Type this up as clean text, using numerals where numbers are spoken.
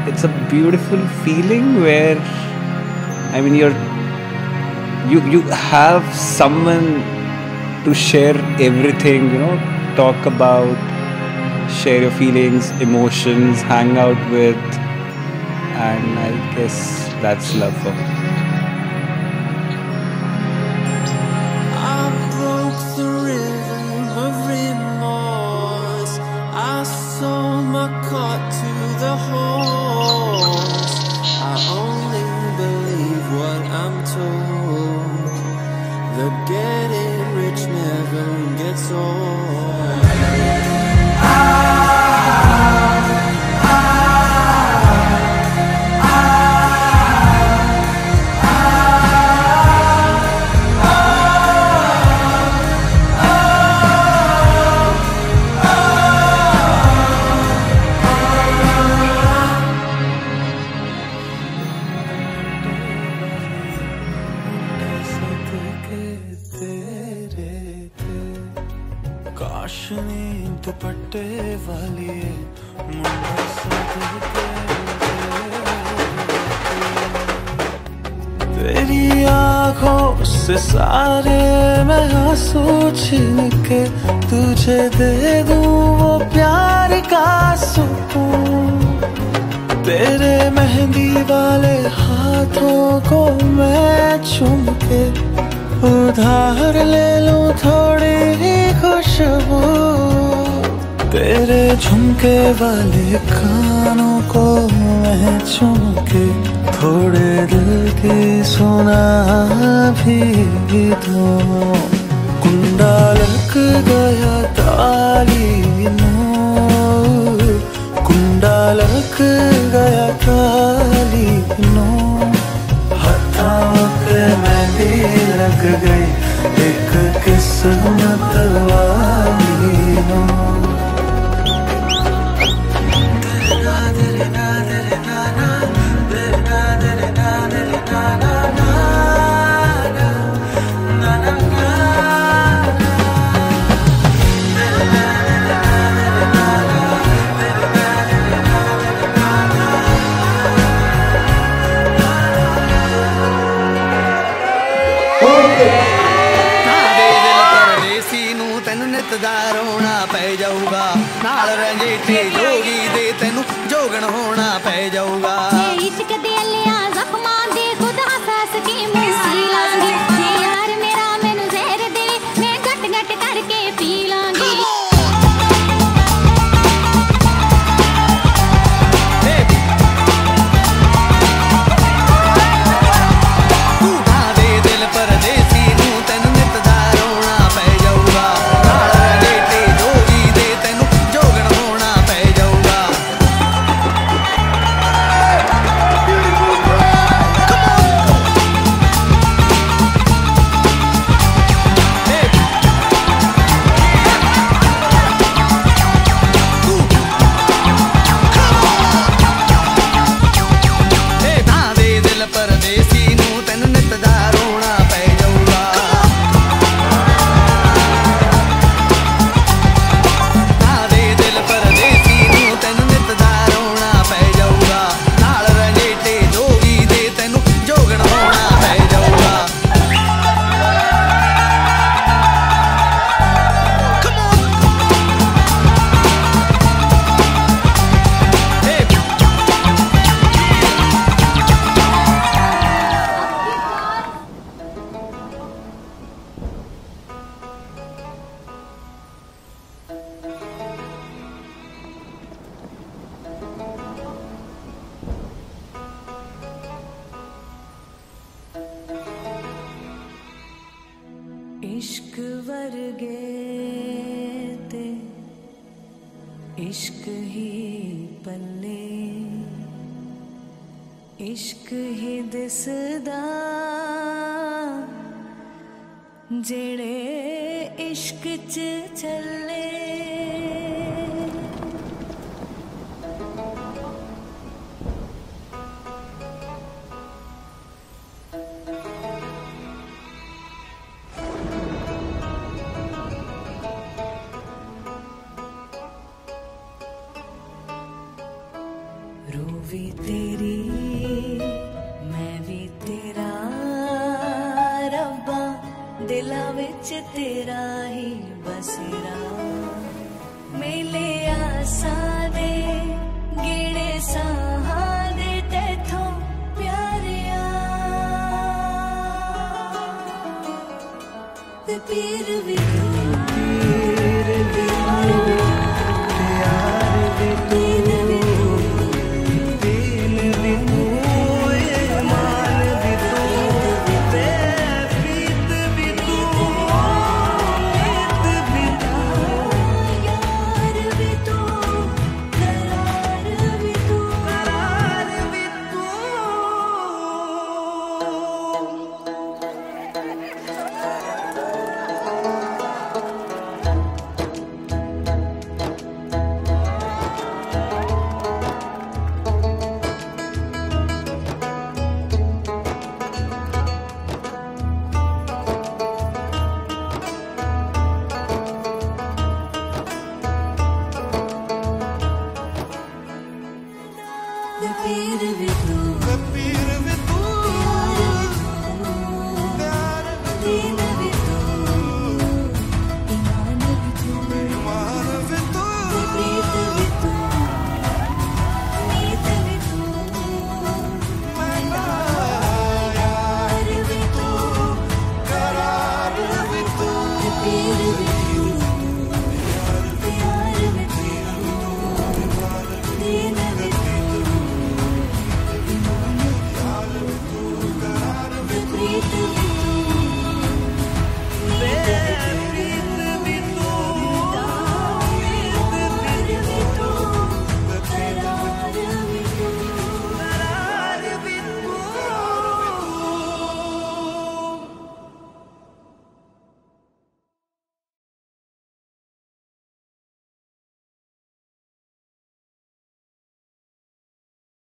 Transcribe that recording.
it's a beautiful feeling where, I mean, you have someone to share everything, talk about, share your feelings, emotions, hang out with, and I guess that's love for me. I broke the rhythm of remorse. I sold my cart to the horse. I only believe what I'm told. The getting rich never gets old. काशनी दुपट्टे वाली मुंडा सदके तेरी आँखों से सारे मैं आंसू छीन के तुझे दे दूं वो प्यार का सुकून। तेरे मेहंदी वाले हाथों को मैं चूम के उधार ले लूं थोड़ी ही खुशबू। तेरे झुमके वाले कानों को मैं चूम के थोड़े दिल की सुना भी दूं। कुंडा लग गया ताली नूर, कुंडा लग गया ताली नूर। हाथों पे मेहंदी लग गई एक किस्मत वाली नूर। रोना पै जाऊगा नाल रंजीते जोगी दे तेनू जोगन होना पै जाऊगा। इश्क दे लिया जख्मां दे खुद हसास की मुसी लांगी। यार मेरा मैनू जहर दे मैं गट गट करके पी लांगी। इश्क वर्गे ते इश्क ही पल्ले इश्क ही दिसदा जेड़े इश्क च चले। भी तेरी मैं भी तेरा रब्बा दिला विच तेरा